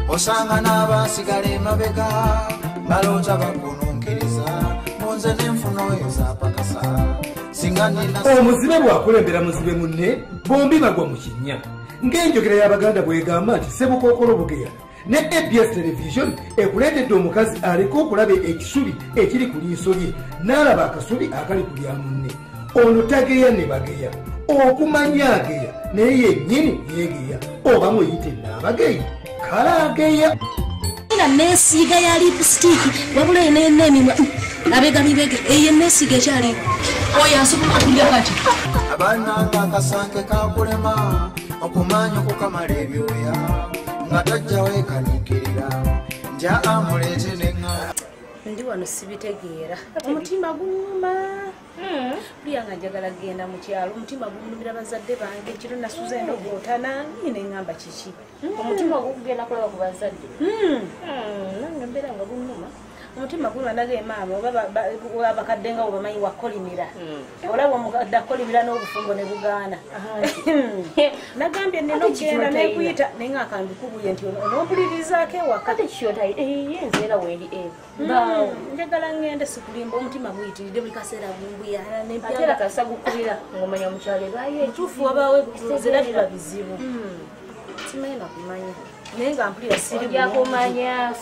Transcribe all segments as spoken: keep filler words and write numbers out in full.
osanga n'abasigale mabega balota bakununkiriza munze n'enfuno ezapakasa omuzibe bwakulembera muzibe munne bombi bagwa mu kinnya ng'enjogera y'abaganda bwegamba nti Sebukokolo Bugeya ne A B S television ekuleetedde omukazi aleka okulaba ekisubi ekiri ku liiso lye n'alaba akasubi akali ku lya munne. Ono tageya ne bageya okumanya ageya naye yennyini yeegeya oba muyite n'abageyi kale ageya nga neesiiga ya lipstick wabula eneenemimwa abega bibege eyo neesiiga ekyali oyo asobola okulya kati abananga akasanke kakulema okumanya okukamala ebyoya nga tajja weekaniikirira nja amuleete neŋŋa ndi wano sibitegeera omutima gunyuma buyanga njagala genda mu kyalo omutima gunyumira bazadde bange ekiro nasuza endogootana nyine eŋŋamba kiki omutima gukugenda kulaba ku bazadde nange mbeera nga gunyuma omutima gunyuma nage maama oba abakadde nga obamanyi wakolimira olaba omukadde akolimira n'obufumbo ne bugaana nagambye nina okugenda nekuyita naye nga akambikubuye nti onompulirizaako ewaka yenze era wendi njagala ngende sikulimba omutima guyitiridde buli kaseera ate kasa gukubira ng'omanya mukyalo ebayo entuufu wabaawo zera biba bizibu simanyi nakumanya naye nga mpulira siri yakumanya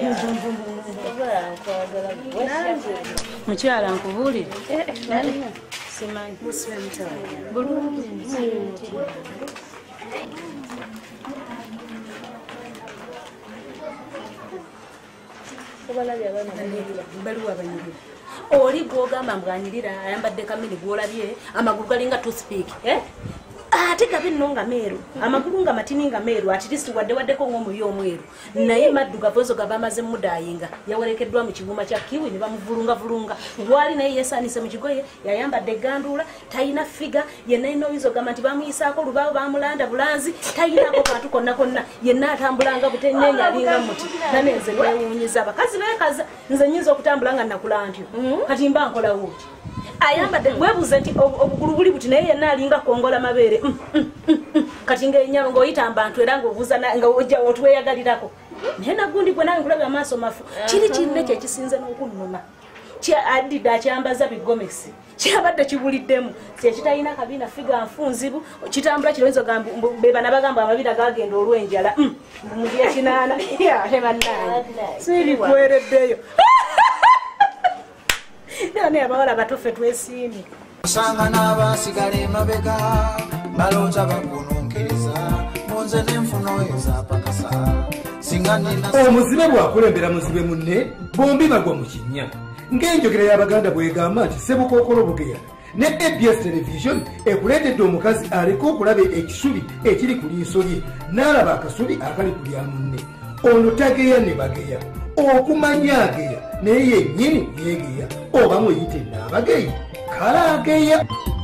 mukyala nkubuulire simanyi bulungi baliwo abanyirira oli gwogamba mbwanyirira ayambadde kamini gwolabye amagulu galinga toothpick ate gabe nno nga meeru amagulu nga matini nga meeru atirisi wadde waddeko ng'omuyo omweru naye maddugavu ezo gaba amaze mudayinga yawerekeddwa mu kiguma kya kiwi ne bamuvulungavulunga gwali naye yeesaanise mu kigoye yayambadde egganduula talina figa yenna alina oyinza ogamba nti bamuyisaako olubaawo bamulanda bulanzi talinaako kantu konna konna yenna atambulanga butennyenya alinga muti nanenze newuunyiza abakazi beekaza nze nnyinza okutambula nga nakula ntyo kati mba nkolawo ki ayambadde webuuze nti obugulu buli buti naye yenna alinga kongola mabeere kati ng'enyama ng'oyita mbantu era ng'obuuza nga otweyagalirako naye nagundi gwe nawe nkulaga amaaso mafu kiri kinne kyekisinze n'okunnuma addidde akyambaza bigomesi kyabadde kibuliddemu kyekitalina kabiina figa nfunzibu kitambula kiroyinza gamba bebana bagamba amabira gagenda olw'enjala muli ekinaana ate bannaye sibikwereddeyo naye abawala batofe twesiimye osanga n'abasigale mabega balota bakununkiriza munze n'enfuno ezapakasa singa nina omuzibe bwakulembera muzibe munne bombi bagwa mu kinnya ng'enjogera y'abaganda bwegamba nti Sebukokolo Bugeya ne A B S television ekuleetedde omukazi aleka okulaba ekisubi ekiri ku liiso lye n'alaba akasubi akali ku lya munne. Ono tageya ne bageya okumanya ageya naye yennyini yeegeya oba muyite n'abageyi kale ageya.